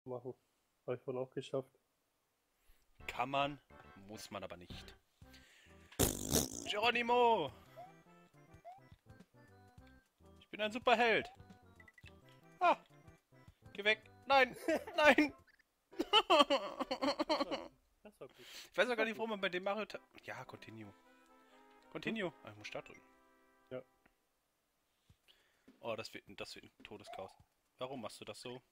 machen. Habe ich vorhin auch geschafft. Kann man, muss man aber nicht. Geronimo! Ich bin ein Superheld. Ah! Geh weg! Nein! Nein! Das war gut. Ich weiß auch gar nicht, warum man bei dem Mario... Ja, Continue. Continue. Ah, ich muss Start drücken. Ja. Oh, das wird ein Todeschaos. Warum machst du das so?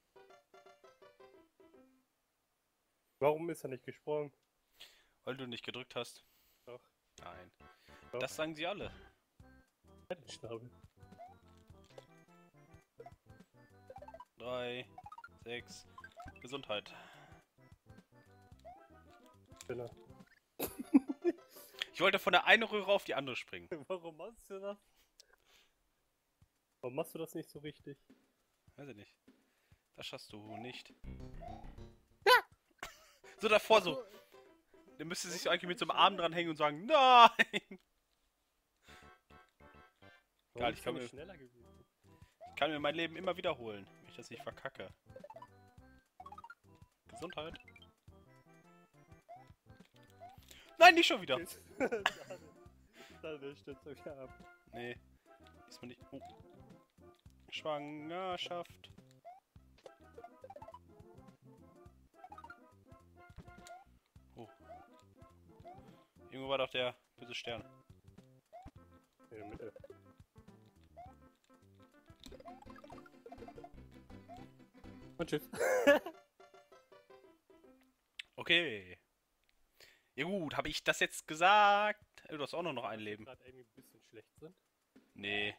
Warum ist er nicht gesprungen? Weil du nicht gedrückt hast. Doch. Nein. Doch. Das sagen sie alle. Halt den Schnabel. 3, 6, Gesundheit. Genau. Ich wollte von der einen Röhre auf die andere springen. Warum machst du das? Warum machst du das nicht so richtig? Weiß ich nicht. Das schaffst du nicht. Ja! So davor so. Der müsste sich so eigentlich mit so einem Arm dranhängen und sagen, nein! Egal, ich kann mir mein Leben immer wiederholen, wenn ich das nicht verkacke. Gesundheit. Nein, nicht schon wieder! Da stürzt er wieder ab. Nee. Diesmal nicht. Oh. Schwangerschaft. Oh. Irgendwo war doch der böse Stern. In der Mitte. Und tschüss. Okay. Ja gut, habe ich das jetzt gesagt? Du hast auch noch ein Leben. Gerade irgendwie ein bisschen schlecht sind. Nee.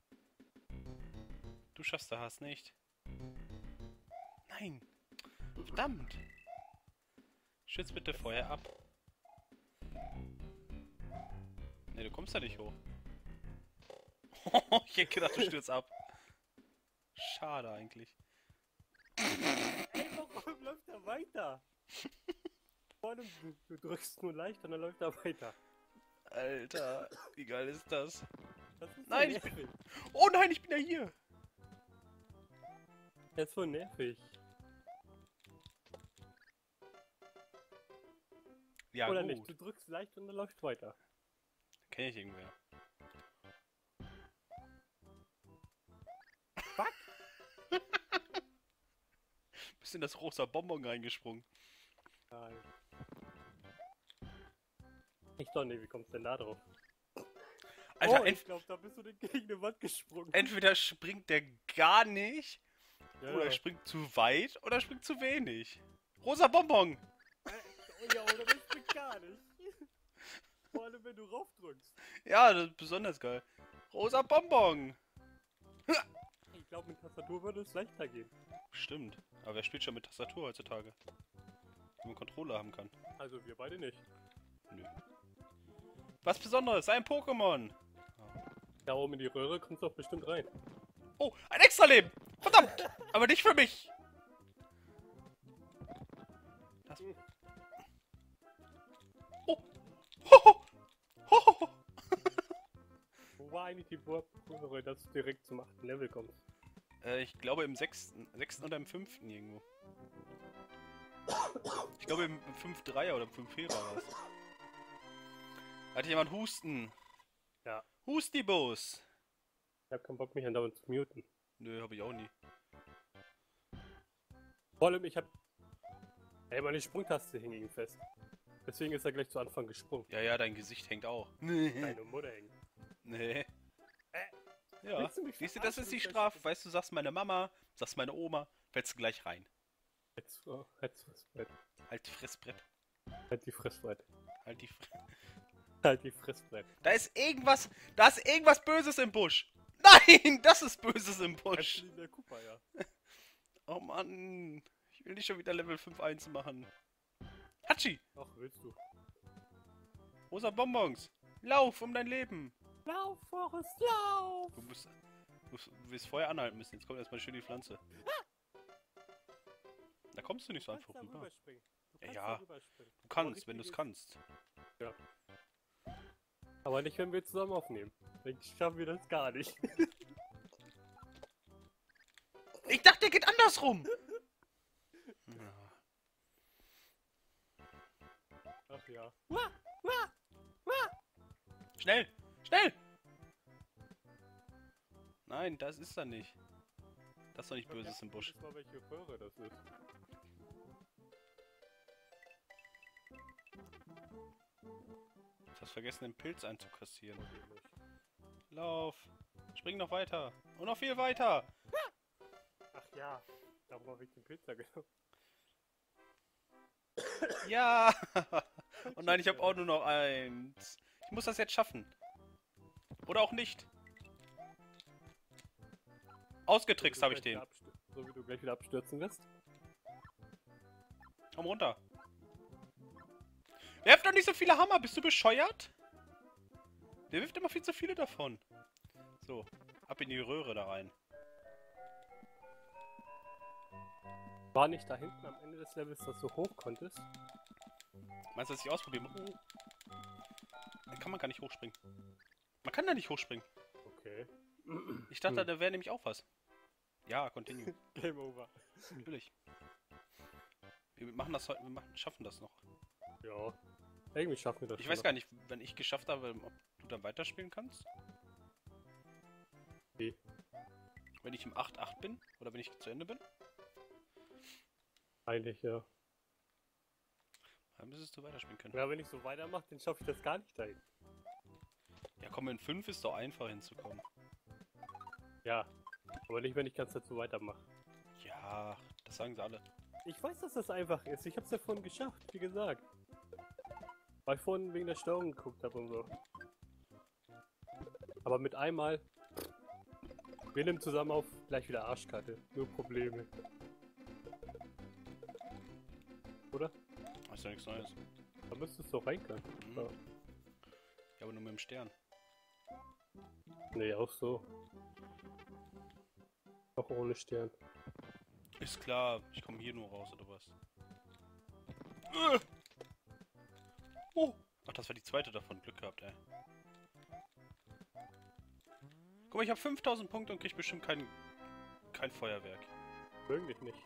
Du schaffst das nicht. Nein. Verdammt. Schütz bitte vorher ab. Nee, du kommst da nicht hoch. Ich hätte gedacht, du stürzt ab. Schade eigentlich. Ey, warum läuft er weiter? Vor allem, du drückst nur leicht und dann läuft er weiter. Alter, wie geil ist das? Das ist Nein, so ich bin... nervig. Oh nein, ich bin ja hier! Das ist so nervig. Ja, Oder gut. nicht, du drückst leicht und dann läuft weiter. Kenn ich irgendwer. Fuck! Bist in das rosa Bonbon reingesprungen. Nein. Ich doch nicht, wie kommst du denn da drauf? Alter, oh, ich glaube, da bist du gegen eine Wand gesprungen. entweder springt der gar nicht, Ja, oder ja. springt zu weit, oder springt zu wenig. Rosa Bonbon! Oh ja, oder das springt gar nicht. Vor allem, wenn du raufdrückst. Ja, das ist besonders geil. Rosa Bonbon! Ich glaube, mit Tastatur würde es leichter gehen. Stimmt. Aber wer spielt schon mit Tastatur heutzutage? Wenn man Controller haben kann. Also wir beide nicht. Nö. Was Besonderes, ein Pokémon! Da oben in die Röhre kommst du doch bestimmt rein. Oh, ein Extra-Leben! Verdammt! Aber nicht für mich! Das... Oh! Hoho! Hoho! Wo war eigentlich die Röhre, dass du direkt zum 8. Level kommst? Ich glaube im 6. oder im 5. irgendwo. Ich glaube im 5-3er oder im 5-4er war es. Hatte jemand Husten? Ja. Hustibus! Ich hab keinen Bock, mich andauernd zu muten. Nö, hab ich auch nie. Vor allem, ich hab... Ey, meine Sprungtaste hing ihm fest. Deswegen ist er gleich zu Anfang gesprungen. Ja, ja, dein Gesicht hängt auch. Deine Mutter hängt. Nee. Ja, Willst du mich siehst du, das verarschen, ist die du Strafe. Weißt du, sagst meine Mama, sagst meine Oma, fällst du gleich rein. Halt die Fressbrett. Halt die Fressbrett. Halt die Fressbrett. Halt die Fre Halt die Fressbrett. Da ist irgendwas Böses im Busch. Nein, das ist Böses im Busch. In der Kupa, ja. Oh Mann, ich will nicht schon wieder Level 5-1 machen. Hatschi, Ach, willst du. rosa Bonbons. Lauf um dein Leben. Lauf, Forrest, lauf! Du wirst vorher anhalten müssen. Jetzt kommt erstmal schön die Pflanze. Da kommst du nicht so Du einfach kannst da rüber. rüberspringen. Du kannst Ja, da rüberspringen. Du kannst, Aber wenn du es richtig kannst. ist- Aber nicht, wenn wir zusammen aufnehmen. Dann schaffen wir das gar nicht. Ich dachte, der geht andersrum. Ja. Ach ja. Schnell! Schnell! Nein, das ist er nicht. Das ist doch nicht Böses im Busch. Mal, welche Röhre das ist. Du hast vergessen, den Pilz einzukassieren. Lauf! Spring noch weiter! Und noch viel weiter! Ach ja, darum habe ich den Pizza genommen. Ja! Und nein, ich habe auch nur noch eins. Ich muss das jetzt schaffen. Oder auch nicht. Ausgetrickst habe ich den. So wie du gleich wieder abstürzen wirst. Komm runter. Werft doch nicht so viele Hammer, bist du bescheuert? Der wirft immer viel zu viele davon. So, ab in die Röhre da rein. War nicht da hinten am Ende des Levels, dass du hoch konntest? Meinst du, dass ich ausprobieren muss? Da kann man gar nicht hochspringen. Man kann da nicht hochspringen. Okay. Ich dachte, da wäre nämlich auch was. Ja, continue. Game over. Natürlich. Wir machen das heute, schaffen das noch. Ja. Irgendwie schaffen wir das. Ich weiß gar nicht, wenn ich geschafft habe, ob du dann weiterspielen kannst. Wie? Wenn ich im 8-8 bin oder wenn ich zu Ende bin. Eigentlich, ja. Dann müsstest du weiterspielen können. Ja, wenn ich so weitermache, dann schaffe ich das gar nicht dahin. Ja komm, in 5 ist doch einfach hinzukommen. Ja. Aber nicht, wenn ich ganz dazu weitermache. Ja, das sagen sie alle. Ich weiß, dass das einfach ist. Ich hab's ja vorhin geschafft, wie gesagt. Weil ich vorhin wegen der Steuerung geguckt habe und so. Aber mit einmal. Wir nehmen zusammen auf, gleich wieder Arschkarte. Nur Probleme. Oder? Das ist ja nichts Neues. Da müsstest du doch rein können. Mhm. Ja. Ja, aber nur mit dem Stern. Nee, auch so. Auch ohne Stern. Ist klar, ich komme hier nur raus, oder was? Oh! Ach, das war die zweite davon. Glück gehabt, ey. Guck mal, ich habe 5000 Punkte und krieg bestimmt kein Feuerwerk. Wirklich nicht.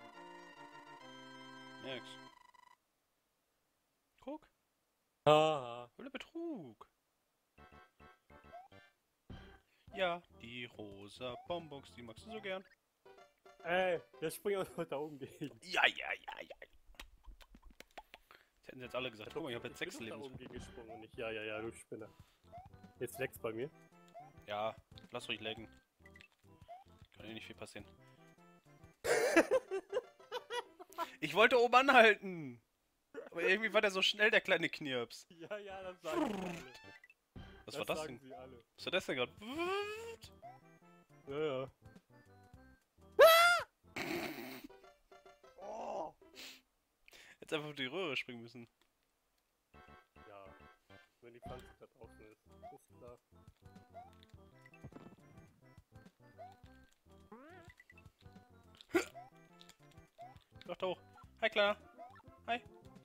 Nix. Guck. Ah. Oder Betrug. Ja, die rosa Bonbons, die magst du so gern. Ey, der springt auch noch da oben gegen. Ja. Das hätten sie jetzt alle gesagt. Guck mal, ich habe jetzt 6 Da Leben. oben gegen gesprungen und nicht. Ja, du Spinner. Jetzt wächst bei mir. Ja, lass ruhig laggen. Kann eh nicht viel passieren. Ich wollte oben anhalten. Aber irgendwie war der so schnell, der kleine Knirps. Ja, das sagen sie alle. Was war das denn? Sie alle. Was war das denn gerade? Ja. Oh. Jetzt einfach auf die Röhre springen müssen. Ja, wenn die Pflanze da draußen ist. Ist klar. Doch da hoch. Hi, Kleiner. Hi.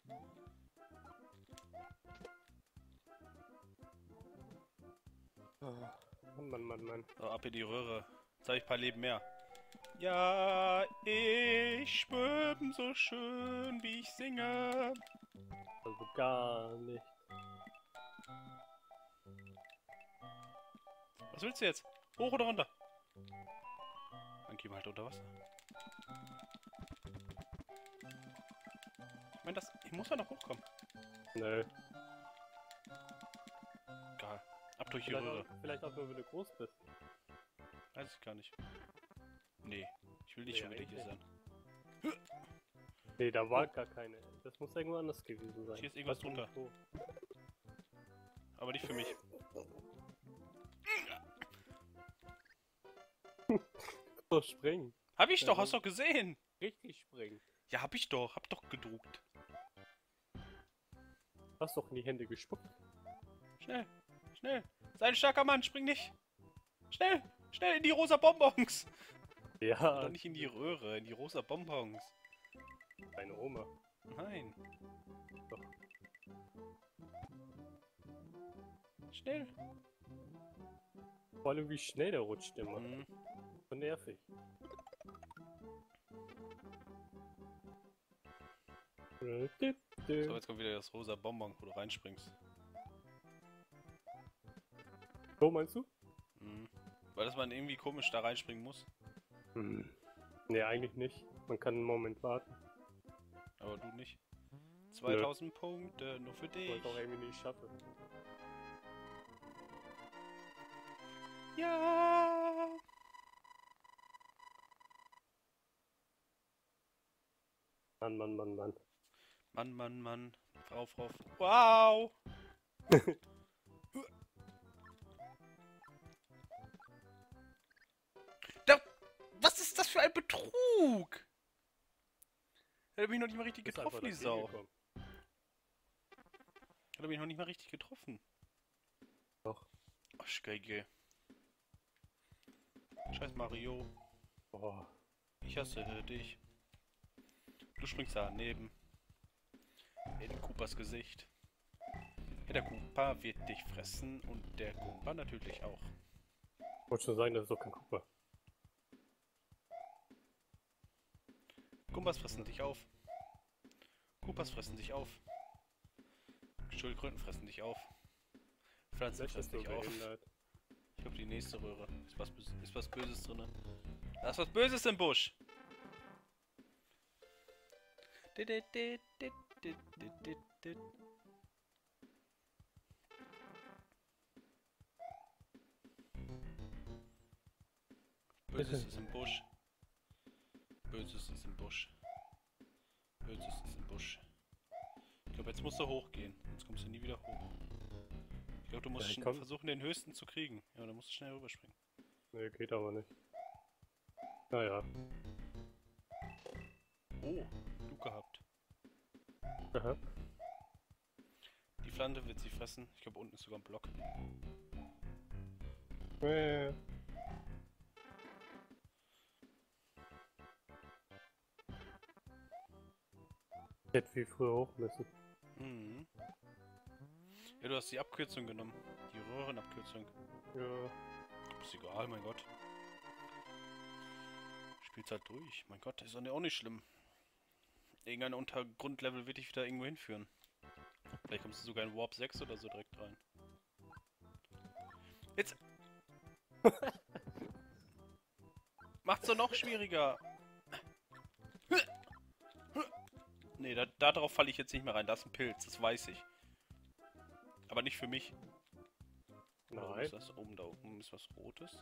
Mann. So, ab in die Röhre. Jetzt habe ich ein paar Leben mehr. Ja, ich schwimme so schön, wie ich singe. Also gar nicht. Was willst du jetzt? Hoch oder runter? Dann gehen wir halt unter Wasser. Ich meine, ich muss ja noch hochkommen. Nö. Egal. Ab durch die Röhre. Vielleicht auch nur, wenn du groß bist. Weiß ich gar nicht. Nee, ich will nicht Nee, schon wieder hier eigentlich sein. Nee, da war gar keine. Das muss irgendwo anders gewesen sein. Hier ist irgendwas Weiß nicht drunter. wo. Aber nicht für mich. So, springen. Hab ich Ja, doch, so- hast du doch gesehen. Richtig springen. Ja, hab ich doch. Hab doch gedruckt. Hast doch in die Hände gespuckt. Schnell, schnell. Sei ein starker Mann, spring nicht. Schnell, schnell in die rosa Bonbons. Ja, Oder nicht in die Röhre, in die rosa Bonbons. deine Oma. Nein. Doch. Schnell. Vor allem, wie schnell der rutscht immer. Mhm. So nervig. So, jetzt kommt wieder das rosa Bonbon, wo du reinspringst. So meinst du? Mhm. Weil das man irgendwie komisch da reinspringen muss. Ne, eigentlich nicht. Man kann einen Moment warten. Aber du nicht. 2000 Punkte, nur für Ich dich. wollte auch irgendwie nicht schaffen. Ja. Mann. Mann. Frau. Wow. Was ist das für ein Betrug? Er hat mich noch nicht mal richtig Ist getroffen, einfach die das Sau. Ziel gekommen. Hat mich noch nicht mal richtig getroffen. Doch. Ach, geil. Scheiß Mario. Boah. Ich hasse dich. Du springst daneben. In Koopas Gesicht. Ja, der Koopa wird dich fressen und der Goomba natürlich auch. Ich wollte schon sagen, das ist doch kein Cooper. Goombas fressen dich auf. Koopas fressen dich auf. Schildkröten fressen dich auf. Pflanzen fressen dich auf. Ich glaube, die nächste Röhre. Ist was Böses drin. Da ist was Böses im Busch. Böses ist im Busch. Böses ist im Busch. Böses ist im Busch. Ich glaube, jetzt musst du hochgehen. Sonst kommst du nie wieder hoch. Ich glaube, du musst versuchen, den höchsten zu kriegen. Ja, dann musst du schnell rüberspringen. Ne, geht aber nicht. Naja. Oh, Glück gehabt. Aha. Die Pflanze wird sie fressen. Ich glaube, unten ist sogar ein Block. Ich hätte viel früher hoch müssen. Mhm. Ja, du hast die Abkürzung genommen. Die Röhrenabkürzung. Ja. Ist egal, mein Gott. Spiel's halt durch. Mein Gott, ist auch nicht schlimm. Irgendein Untergrundlevel wird dich wieder irgendwo hinführen. Vielleicht kommst du sogar in Warp 6 oder so direkt rein. Jetzt! Macht's doch noch schwieriger! Nee, darauf falle ich jetzt nicht mehr rein. Da ist ein Pilz, das weiß ich. Aber nicht für mich. Nein. Ist das oben? Da oben ist was Rotes.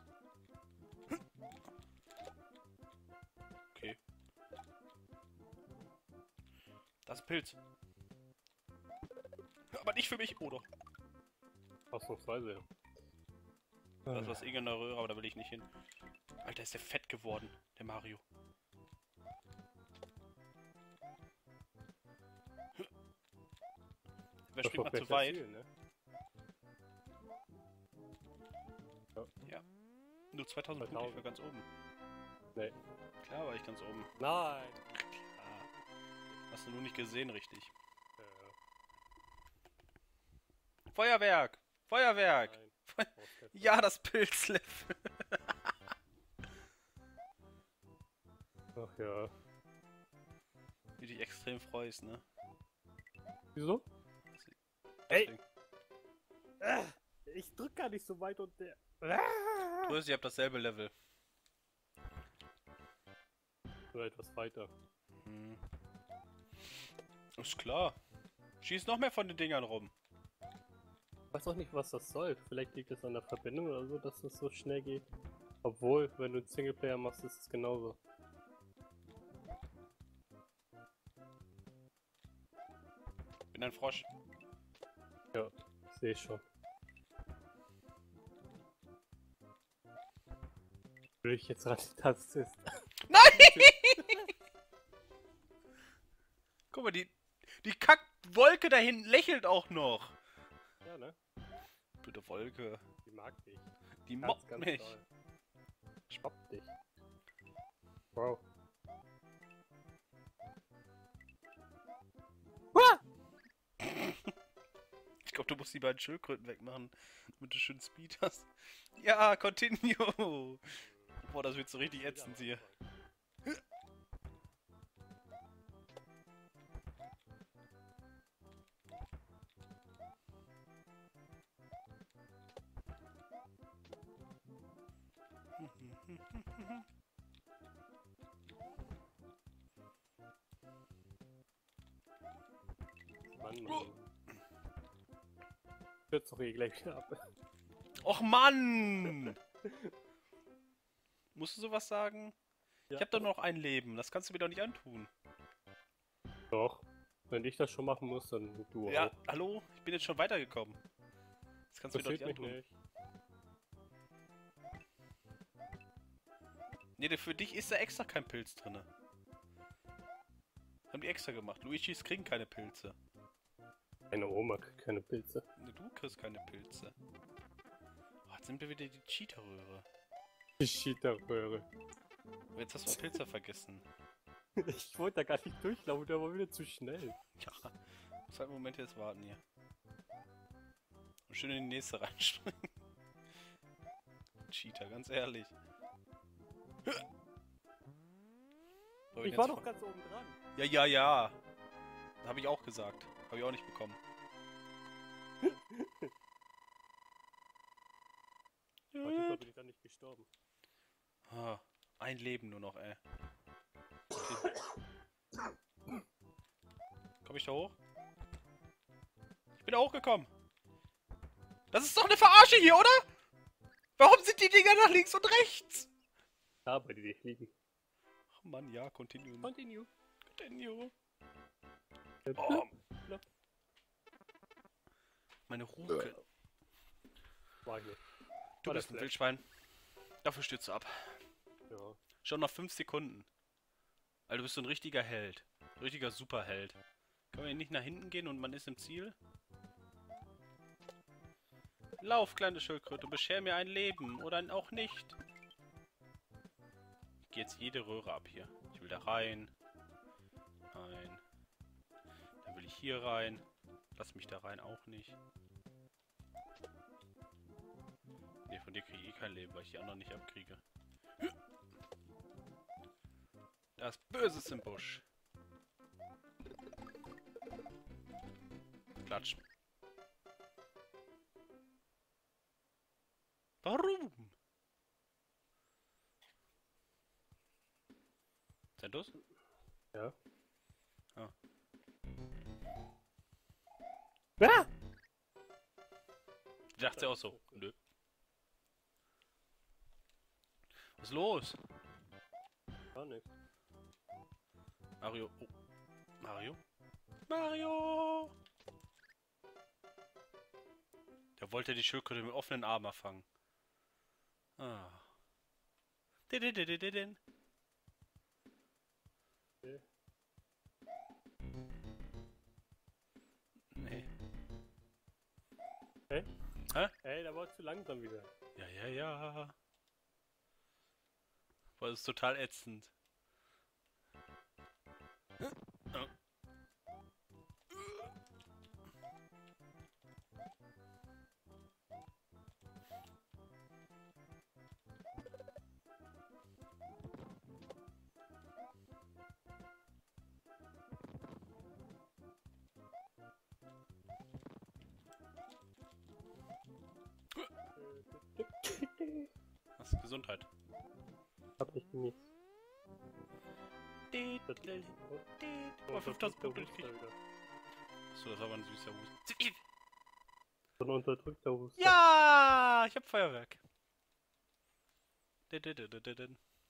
Okay. Das ist ein Pilz. Aber nicht für mich, oder? Ausnahmsweise, ja. Das ist was irgendeine Röhre, aber da will ich nicht hin. Alter, ist der fett geworden, der Mario. Wer springt mal zu weit? Ziel, ne? Ja. Nur 2000 Punkte, ich war ganz oben. Nee. Klar war ich ganz oben. Nein! Klar. Hast du nur nicht gesehen, richtig. Feuerwerk! Feuerwerk! Nein. Ja, das Pilzlevel! Ach ja. Wie dich extrem freust, ne? Wieso? Ey! Ich drück gar nicht so weit und der... Grüß, ihr habt dasselbe Level. Oder etwas weiter. Hm. Ist klar. Schieß noch mehr von den Dingern rum. Ich weiß auch nicht, was das soll. Vielleicht liegt es an der Verbindung oder so, dass das so schnell geht. Obwohl, wenn du einen Singleplayer machst, ist es genauso. Bin ein Frosch. Ja, sehe ich schon. Will ich jetzt raten, dass es ist. Nein! Guck mal, die Kackwolke da hinten lächelt auch noch. Ja, ne? Bitte Wolke. Die mag dich. Die mobbt mich. Toll. Stoppt dich. Wow. Ich glaube, du musst die beiden Schildkröten wegmachen, damit du schön Speed hast. Ja, continue. Boah, das wird so richtig ätzend hier. Mann. Hört's doch eh gleich wieder ab. Och Mann! Musst du sowas sagen? Ja. Ich hab doch noch ein Leben, das kannst du mir doch nicht antun. Doch. Wenn ich das schon machen muss, dann du Ja, auch. hallo? Ich bin jetzt schon weitergekommen. Das kannst du mir doch nicht Interessiert mich antun. nicht. Nee, für dich ist da extra kein Pilz drin. Haben die extra gemacht. Luigis kriegen keine Pilze. Meine Oma kriegt keine Pilze. Nee, du kriegst keine Pilze. Oh, jetzt sind wir wieder die Cheater-Röhre. Die Cheater-Röhre. Aber jetzt hast du Pilze vergessen. Ich wollte da gar nicht durchlaufen, der war wieder zu schnell. Ja, muss halt einen Moment jetzt warten hier. Und schön in die nächste reinspringen. Cheater, ganz ehrlich. So, Ich war doch ganz oben dran. Ja, ja, ja. Habe ich auch gesagt. Habe ich auch nicht bekommen. Warte, bin ich dann nicht gestorben. Ah, ein Leben nur noch, ey. Okay. Komm ich da hoch? Ich bin da hochgekommen. Das ist doch eine Verarsche hier, oder? Warum sind die Dinger nach links und rechts? Da bei dir liegen. Ach Mann, ja, continue. Continue. Continue. Oh. Oh. Meine Ruhe. War ich nicht. Du War bist das ein Wildschwein. Dafür stürzt du ab. Ja. Schon noch 5 Sekunden. Weil du bist so ein richtiger Held. Richtiger Superheld. Können wir nicht nach hinten gehen und man ist im Ziel? Lauf, kleine Schildkröte, bescher mir ein Leben. Oder auch nicht. Ich gehe jetzt jede Röhre ab hier. Ich will da rein. Nein. Dann will ich hier rein. Lass mich da rein auch nicht. Ne, von dir kriege ich eh kein Leben, weil ich die anderen nicht abkriege. Das Böses im Busch. Klatsch. Warum? Zentus? Ja. Ah. Ah! Ich dachte auch so. Nö. Was ist los? Gar nichts. Mario. Oh. Mario? Mario! Der wollte die Schildkröte mit offenen Armen erfangen. Ah. Didididididin. Okay. Nee. Hä? Hä? Ey, da war zu langsam wieder. Ja, ja, ja. Boah, das ist total ätzend. Oh. Was? Gesundheit. Hab ich nicht. Oh, 5000 Punkte gekriegt. So, das war aber ein süßer Hus. So ein unterdrückter Huster. Ja, ich hab Feuerwerk.